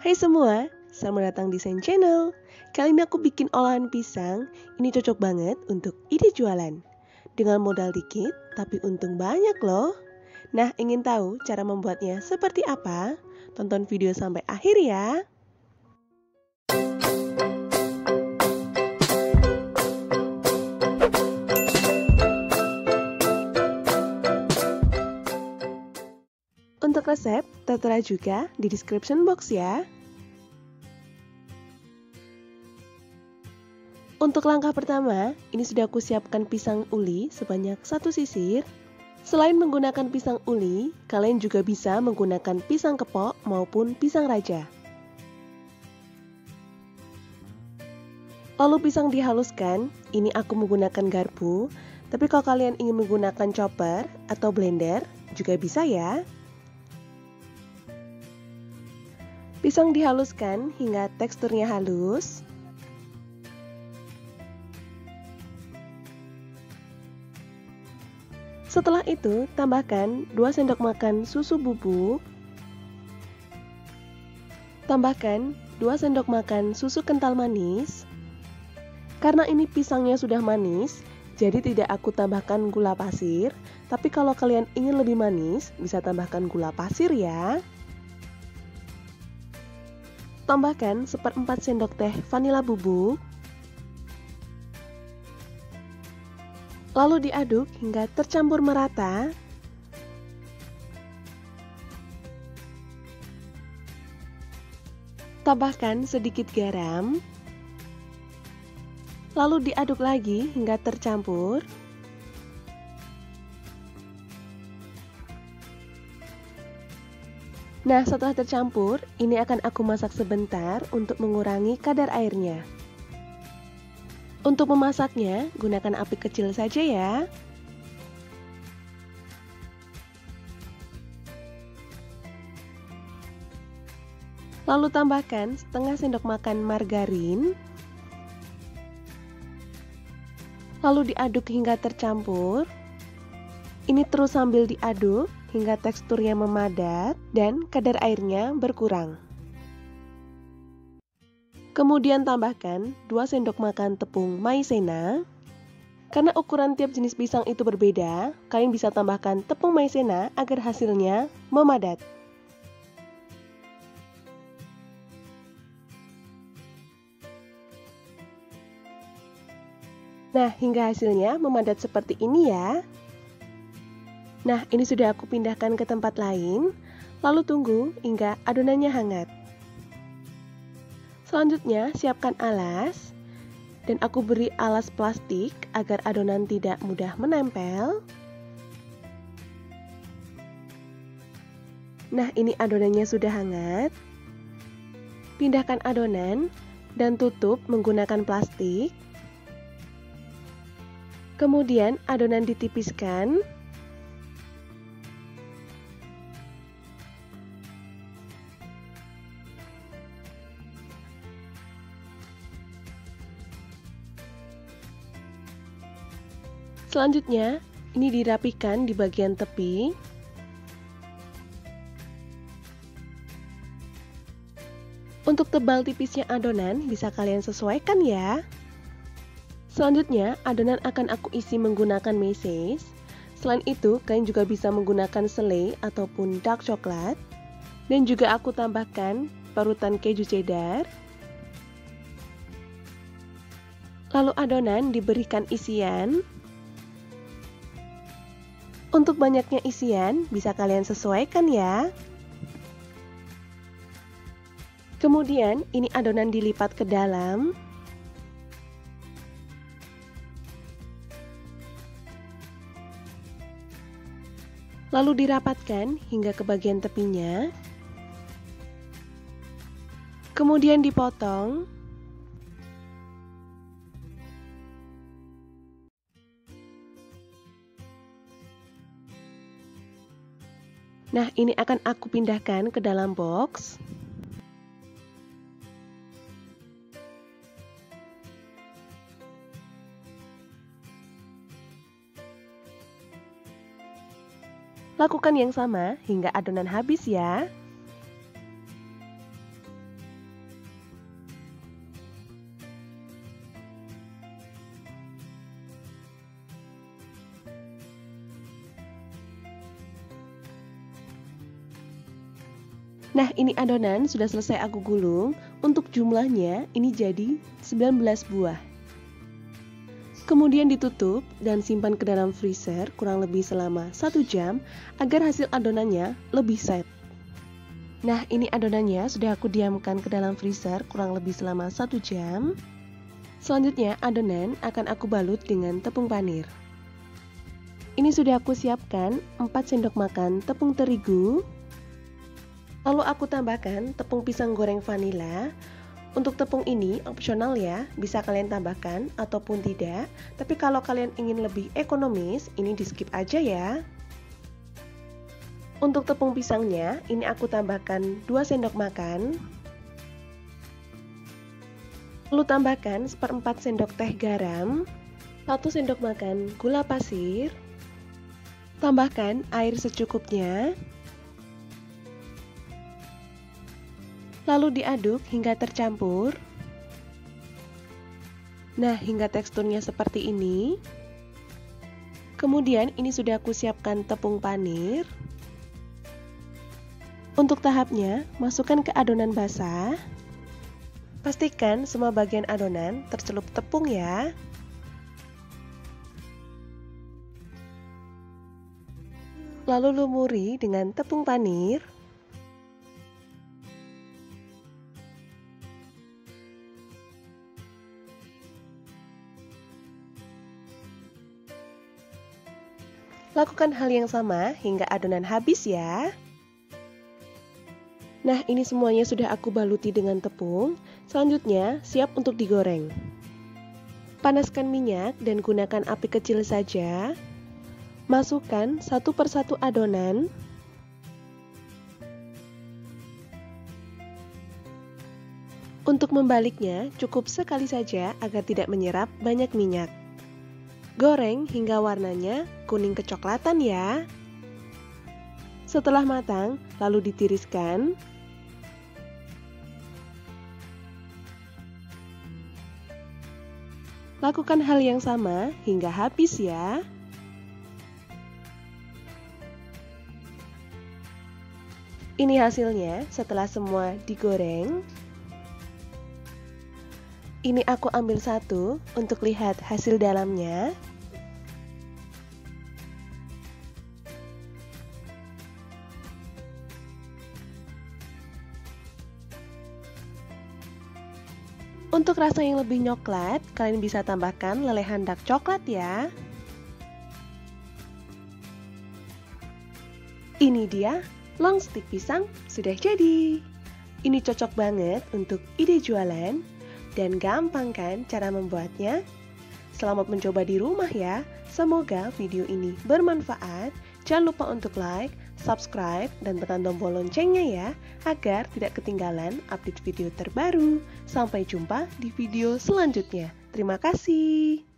Hai semua, selamat datang di Sen Channel. Kali ini aku bikin olahan pisang. Ini cocok banget untuk ide jualan. Dengan modal dikit, tapi untung banyak loh. Nah, ingin tahu cara membuatnya seperti apa? Tonton video sampai akhir ya. Untuk resep, tertera juga di description box ya. Untuk langkah pertama, ini sudah aku siapkan pisang uli sebanyak 1 sisir. Selain menggunakan pisang uli, kalian juga bisa menggunakan pisang kepok maupun pisang raja. Lalu pisang dihaluskan, ini aku menggunakan garpu, tapi kalau kalian ingin menggunakan chopper atau blender, juga bisa ya. Pisang dihaluskan hingga teksturnya halus. Setelah itu, tambahkan 2 sendok makan susu bubuk. Tambahkan 2 sendok makan susu kental manis. Karena ini pisangnya sudah manis, jadi tidak aku tambahkan gula pasir. Tapi kalau kalian ingin lebih manis, bisa tambahkan gula pasir ya. Tambahkan 1/4 sendok teh vanila bubuk. Lalu diaduk hingga tercampur merata. Tambahkan sedikit garam. Lalu diaduk lagi hingga tercampur. Nah, setelah tercampur, ini akan aku masak sebentar untuk mengurangi kadar airnya. Untuk memasaknya, gunakan api kecil saja ya. Lalu tambahkan setengah sendok makan margarin. Lalu diaduk hingga tercampur. Ini terus sambil diaduk hingga teksturnya memadat dan kadar airnya berkurang. Kemudian tambahkan 2 sendok makan tepung maizena. Karena ukuran tiap jenis pisang itu berbeda, kalian bisa tambahkan tepung maizena agar hasilnya memadat. Nah, hingga hasilnya memadat seperti ini ya. Nah, ini sudah aku pindahkan ke tempat lain, lalu tunggu hingga adonannya hangat. Selanjutnya, siapkan alas, dan aku beri alas plastik agar adonan tidak mudah menempel. Nah, ini adonannya sudah hangat. Pindahkan adonan dan tutup menggunakan plastik. Kemudian adonan ditipiskan. Selanjutnya, ini dirapikan di bagian tepi. Untuk tebal tipisnya adonan bisa kalian sesuaikan ya. Selanjutnya, adonan akan aku isi menggunakan meses. Selain itu, kalian juga bisa menggunakan selai ataupun dark coklat. Dan juga aku tambahkan parutan keju cheddar. Lalu adonan diberikan isian. Untuk banyaknya isian, bisa kalian sesuaikan ya. Kemudian, ini adonan dilipat ke dalam. Lalu dirapatkan hingga ke bagian tepinya. Kemudian dipotong. Nah, ini akan aku pindahkan ke dalam box. Lakukan yang sama hingga adonan habis ya. Nah, ini adonan sudah selesai aku gulung. Untuk jumlahnya ini jadi 19 buah. Kemudian ditutup dan simpan ke dalam freezer kurang lebih selama 1 jam agar hasil adonannya lebih set. Nah, ini adonannya sudah aku diamkan ke dalam freezer kurang lebih selama 1 jam. Selanjutnya, adonan akan aku balut dengan tepung panir. Ini sudah aku siapkan 4 sendok makan tepung terigu. Lalu aku tambahkan tepung pisang goreng vanila. Untuk tepung ini opsional ya, bisa kalian tambahkan ataupun tidak. Tapi kalau kalian ingin lebih ekonomis, ini di skip aja ya. Untuk tepung pisangnya, ini aku tambahkan 2 sendok makan. Lalu tambahkan 1/4 sendok teh garam, 1 sendok makan gula pasir. Tambahkan air secukupnya. Lalu diaduk hingga tercampur. Nah, hingga teksturnya seperti ini. Kemudian ini sudah aku siapkan tepung panir. Untuk tahapnya, masukkan ke adonan basah. Pastikan semua bagian adonan tercelup tepung ya. Lalu lumuri dengan tepung panir. Lakukan hal yang sama hingga adonan habis ya. Nah, ini semuanya sudah aku baluti dengan tepung. Selanjutnya, siap untuk digoreng. Panaskan minyak dan gunakan api kecil saja. Masukkan satu persatu adonan. Untuk membaliknya, cukup sekali saja agar tidak menyerap banyak minyak. Goreng hingga warnanya kuning kecoklatan ya. Setelah matang, lalu ditiriskan. Lakukan hal yang sama hingga habis ya. Ini hasilnya setelah semua digoreng. Ini aku ambil satu untuk lihat hasil dalamnya. Untuk rasa yang lebih coklat, kalian bisa tambahkan lelehan dark coklat ya. Ini dia, long stick pisang sudah jadi. Ini cocok banget untuk ide jualan. Dan gampang kan cara membuatnya? Selamat mencoba di rumah ya. Semoga video ini bermanfaat. Jangan lupa untuk like, subscribe, dan tekan tombol loncengnya ya, agar tidak ketinggalan update video terbaru. Sampai jumpa di video selanjutnya. Terima kasih.